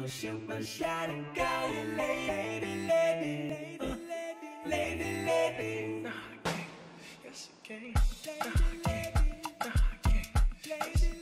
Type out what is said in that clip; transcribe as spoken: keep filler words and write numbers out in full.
shoot my shot and call you lady, lady, uh, lady, lady. Nah, I can't. Yes, I can. Nah, I can't. Nah, I can't.